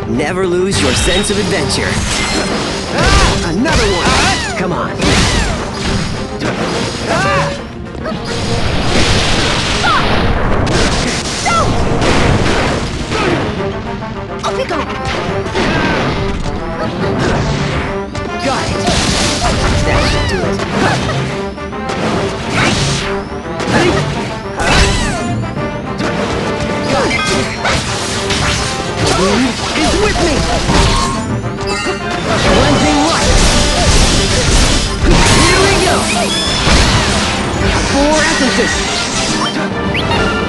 Never lose your sense of adventure. Another one! Come on. Off you go! Got it! That should do it. Got it! The wind is with me! Cleansing light! Here we go! 4 essences!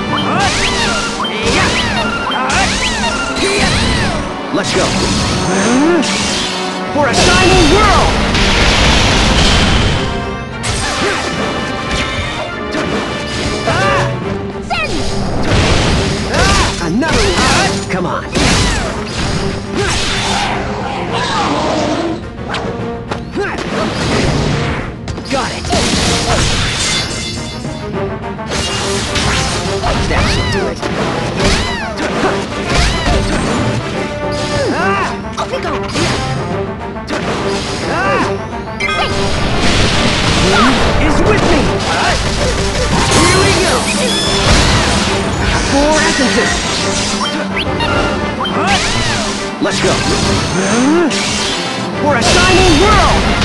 Let's go! For a shining world! Another one! Come on! Got it! That should do it! Off you go! Wind is with me! Here we go! 4 essences! Let's go! For a shining world!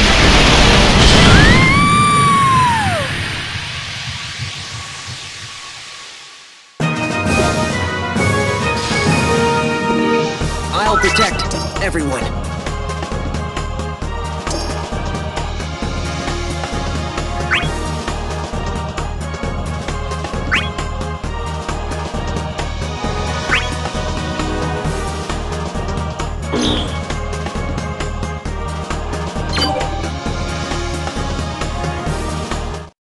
I'll protect everyone.